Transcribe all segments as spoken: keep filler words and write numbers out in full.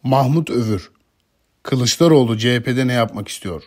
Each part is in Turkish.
Mahmut Övür. Kılıçdaroğlu C H P'de ne yapmak istiyor?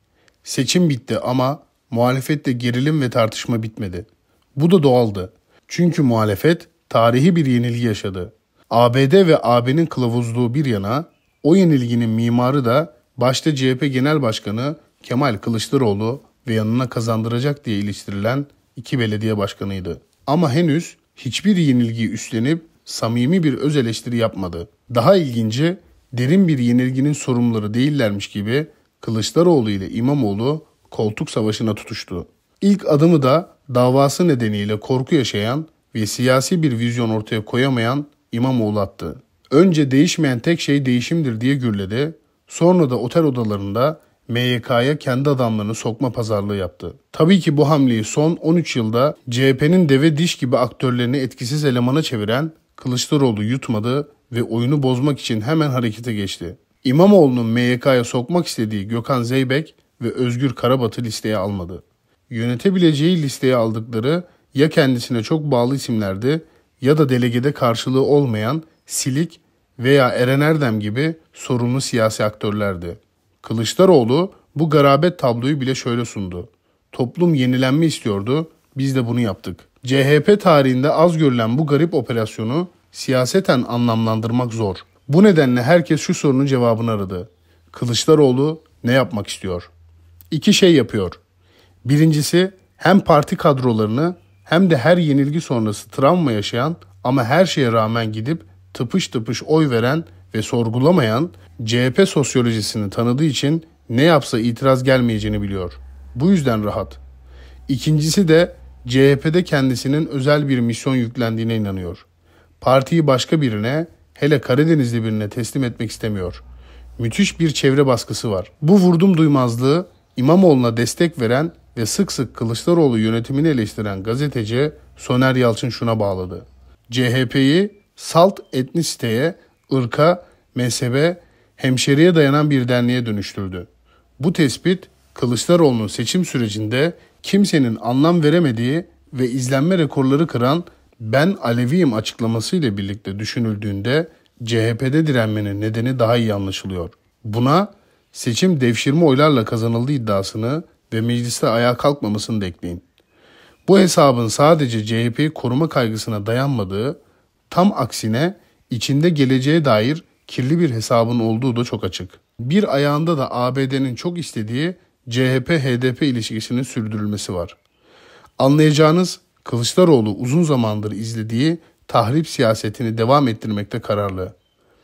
Seçim bitti ama muhalefette gerilim ve tartışma bitmedi. Bu da doğaldı. Çünkü muhalefet tarihi bir yenilgi yaşadı. A B D ve A B'nin kılavuzluğu bir yana, o yenilginin mimarı da başta C H P Genel Başkanı Kemal Kılıçdaroğlu ve yanına kazandıracak diye iliştirilen iki belediye başkanıydı. Ama henüz hiçbir yenilgiyi üstlenip samimi bir öz eleştiri yapmadı. Daha ilginci, derin bir yenilginin sorumluları değillermiş gibi Kılıçdaroğlu ile İmamoğlu koltuk savaşına tutuştu. İlk adımı da davası nedeniyle korku yaşayan ve siyasi bir vizyon ortaya koyamayan İmamoğlu attı. Önce değişmeyen tek şey değişimdir diye gürledi, sonra da otel odalarında M Y K'ya kendi adamlarını sokma pazarlığı yaptı. Tabii ki bu hamleyi son on üç yılda C H P'nin deve diş gibi aktörlerini etkisiz elemana çeviren Kılıçdaroğlu yutmadı ve oyunu bozmak için hemen harekete geçti. İmamoğlu'nun M Y K'ya sokmak istediği Gökhan Zeybek ve Özgür Karabat'ı listeye almadı. Yönetebileceği listeye aldıkları ya kendisine çok bağlı isimlerdi ya da delegede karşılığı olmayan Silik veya Eren Erdem gibi sorumlu siyasi aktörlerdi. Kılıçdaroğlu bu garabet tabloyu bile şöyle sundu. Toplum yenilenme istiyordu, biz de bunu yaptık. C H P tarihinde az görülen bu garip operasyonu siyaseten anlamlandırmak zor. Bu nedenle herkes şu sorunun cevabını aradı. Kılıçdaroğlu ne yapmak istiyor? İki şey yapıyor. Birincisi, hem parti kadrolarını hem de her yenilgi sonrası travma yaşayan ama her şeye rağmen gidip tıpış tıpış oy veren ve sorgulamayan C H P sosyolojisini tanıdığı için ne yapsa itiraz gelmeyeceğini biliyor. Bu yüzden rahat. İkincisi de C H P'de kendisinin özel bir misyon yüklendiğine inanıyor. Partiyi başka birine, hele Karadenizli birine teslim etmek istemiyor. Müthiş bir çevre baskısı var. Bu vurdum duymazlığı İmamoğlu'na destek veren ve sık sık Kılıçdaroğlu yönetimini eleştiren gazeteci Soner Yalçın şuna bağladı. C H P'yi salt etnisiteye, ırka, mezhebe, hemşeriye dayanan bir derneğe dönüştürdü. Bu tespit Kılıçdaroğlu'nun seçim sürecinde kimsenin anlam veremediği ve izlenme rekorları kıran "ben Aleviyim" açıklamasıyla birlikte düşünüldüğünde C H P'de direnmenin nedeni daha iyi anlaşılıyor. Buna seçim devşirme oylarla kazanıldığı iddiasını ve mecliste ayağa kalkmamasını da ekleyin. Bu hesabın sadece C H P'yi koruma kaygısına dayanmadığı, tam aksine içinde geleceğe dair kirli bir hesabın olduğu da çok açık. Bir ayağında da A B D'nin çok istediği C H P H D P ilişkisinin sürdürülmesi var. Anlayacağınız, Kılıçdaroğlu uzun zamandır izlediği tahrip siyasetini devam ettirmekte kararlı.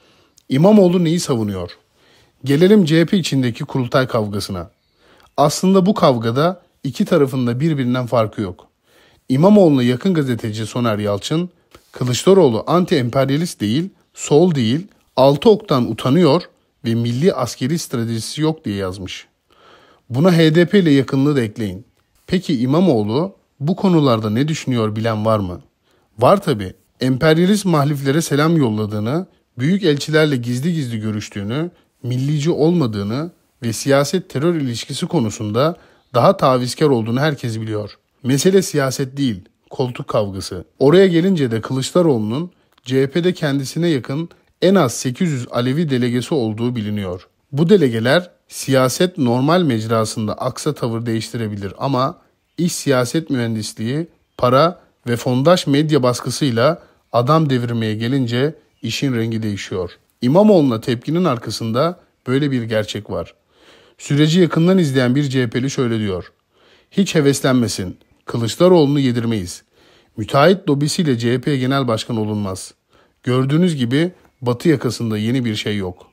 İmamoğlu neyi savunuyor? Gelelim C H P içindeki kurultay kavgasına. Aslında bu kavgada iki tarafın da birbirinden farkı yok. İmamoğlu'na yakın gazeteci Soner Yalçın, Kılıçdaroğlu anti-emperyalist değil, sol değil, altı oktan utanıyor ve milli askeri stratejisi yok diye yazmış. Buna H D P ile yakınlığı da ekleyin. Peki İmamoğlu bu konularda ne düşünüyor bilen var mı? Var tabii. Emperyalist mahliflere selam yolladığını, büyük elçilerle gizli gizli görüştüğünü, millici olmadığını ve siyaset terör ilişkisi konusunda daha tavizkar olduğunu herkes biliyor. Mesele siyaset değil, koltuk kavgası. Oraya gelince de Kılıçdaroğlu'nun C H P'de kendisine yakın en az sekiz yüz Alevi delegesi olduğu biliniyor. Bu delegeler siyaset normal mecrasında aksa tavır değiştirebilir ama iş siyaset mühendisliği, para ve fondaş medya baskısıyla adam devirmeye gelince işin rengi değişiyor. İmamoğlu'na tepkinin arkasında böyle bir gerçek var. Süreci yakından izleyen bir C H P'li şöyle diyor. Hiç heveslenmesin. Kılıçdaroğlu'nu yedirmeyiz. Müteahhit lobisiyle C H P Genel Başkan olunmaz. Gördüğünüz gibi Batı yakasında yeni bir şey yok.